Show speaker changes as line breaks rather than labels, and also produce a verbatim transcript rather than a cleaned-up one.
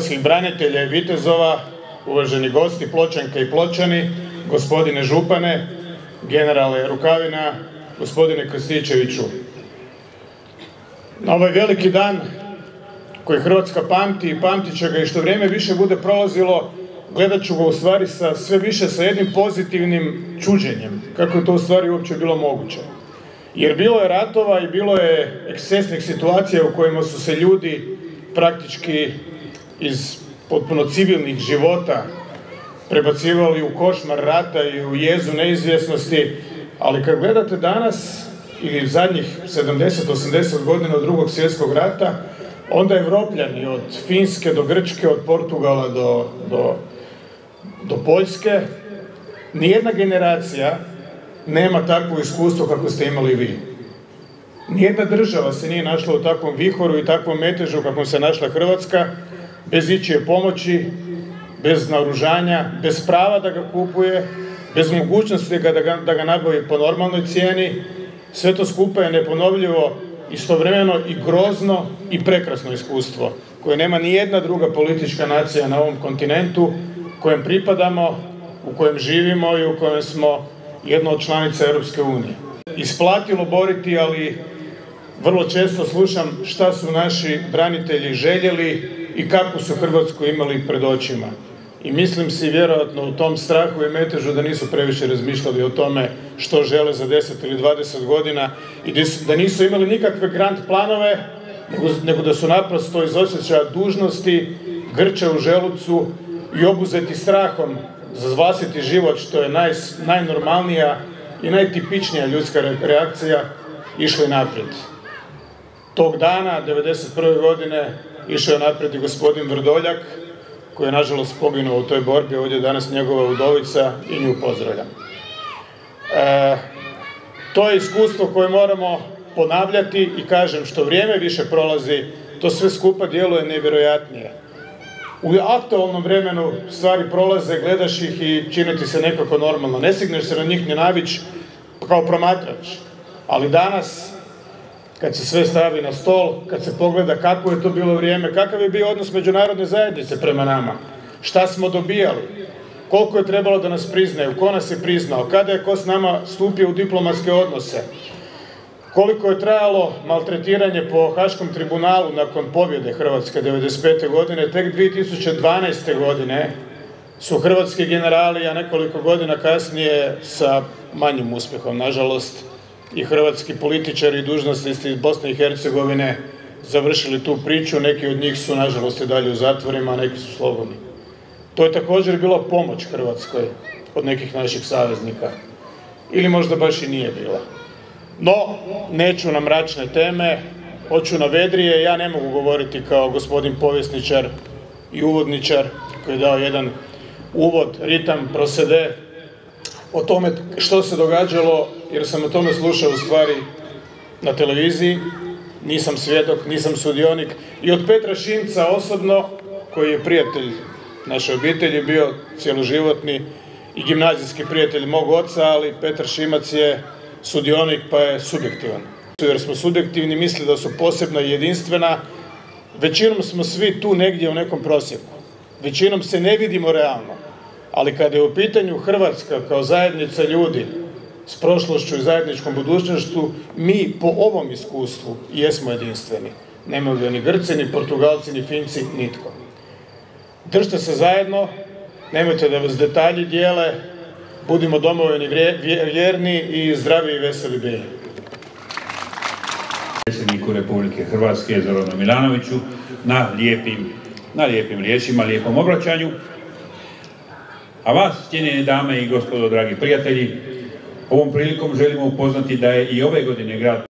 hrvatskih branitelja i vitezova, uvaženi gosti, Pločanke i Pločani, gospodine župane, generale Rukavina, gospodine Krstičeviću. Na ovaj veliki dan koji Hrvatska pamti i pamtit će ga i što vrijeme više bude prolazilo, gledat ću ga u stvari sa, sve više sa jednim pozitivnim čuđenjem, kako je to u stvari uopće bilo moguće. Jer bilo je ratova i bilo je ekscesnih situacija u kojima su se ljudi praktički iz potpuno civilnih života prebacivali u košmar rata i u jezu neizvjesnosti, ali kad gledate danas ili zadnjih sedamdeset do osamdeset godina od drugog svjetskog rata, onda Evropljani od Finske do Grčke, od Portugala do, do, do Poljske, nijedna generacija nema takvo iskustvo kako ste imali vi. Nijedna država se nije našla u takvom vihoru i takvom metežu kakvom se našla Hrvatska, bez ičije pomoći, bez naoružanja, bez prava da ga kupuje, bez mogućnosti da ga, da ga nabavi po normalnoj cijeni. Sve to skupa je neponovljivo, istovremeno i grozno i prekrasno iskustvo, koje nema ni jedna druga politička nacija na ovom kontinentu kojem pripadamo, u kojem živimo i u kojem smo jedna od članica Europske unije. Isplatilo boriti, ali vrlo često slušam šta su naši branitelji željeli i kakvu su Hrvatsku imali pred očima. I mislim si vjerojatno u tom strahu i metežu da nisu previše razmišljali o tome što žele za deset ili dvadeset godina i da nisu imali nikakve grand planove, nego, nego da su naprosto iz osjećaja dužnosti, grče u želucu i obuzeti strahom za vlastiti život, što je naj, najnormalnija i najtipičnija ljudska reakcija, išli naprijed. Tog dana, devedeset prve godine, išao je naprijed i gospodin Vrdoljak, koji je nažalost poginuo u toj borbi. Ovdje je danas njegova udovica i nju pozdravljam. E, to je iskustvo koje moramo ponavljati i kažem, što vrijeme više prolazi, to sve skupa djeluje nevjerojatnije. U aktualnom vremenu stvari prolaze, gledaš ih i čini ti se nekako normalno. Ne stigneš se na njih ni navić kao promatrač. Ali danas, kad se sve stavi na stol, kad se pogleda kako je to bilo vrijeme, kakav je bio odnos međunarodne zajednice prema nama, šta smo dobijali, koliko je trebalo da nas priznaju, ko nas je priznao, kada je ko s nama stupio u diplomatske odnose, koliko je trajalo maltretiranje po Haškom tribunalu nakon pobjede Hrvatske devedeset pete godine, tek dvije tisuće dvanaeste. godine su hrvatski generali, a nekoliko godina kasnije sa manjim uspjehom, nažalost, i hrvatski političari i dužnosnici iz Bosne i Hercegovine završili tu priču. Neki od njih su, nažalost, i dalje u zatvorima, a neki su slobodni. To je također bila pomoć Hrvatskoj od nekih naših saveznika. Ili možda baš i nije bila. No, neću na mračne teme, hoću na vedrije. Ja ne mogu govoriti kao gospodin povjesničar i uvodničar koji je dao jedan uvod, ritam, prosede, o tome što se događalo, jer sam o tome slušao u stvari na televiziji, nisam svjedok, nisam sudionik. I od Petra Šimca osobno, koji je prijatelj naše obitelji, bio cjeloživotni i gimnazijski prijatelj mog oca, ali Petar Šimac je sudionik pa je subjektivan. Jer smo subjektivni, misli da su posebna i jedinstvena, većinom smo svi tu negdje u nekom prosjeku. Većinom se ne vidimo realno. Ali kada je u pitanju Hrvatska kao zajednica ljudi s prošlošću i zajedničkom budućnošću, mi po ovom iskustvu jesmo jedinstveni. Nemaju ga ni Grci, ni Portugalci, ni Finci, nitko. Držite se zajedno, nemojte da vas detalji dijele, budimo domovini vjerni i zdravi i veseli bili.
Predsjedniku Republike Hrvatske Zoranu Milanoviću na lijepim, na lijepim riječima, lijepom obraćanju. A vas, cijenjene dame i gospodo, dragi prijatelji, ovom prilikom želimo upoznati da je i ove godine grad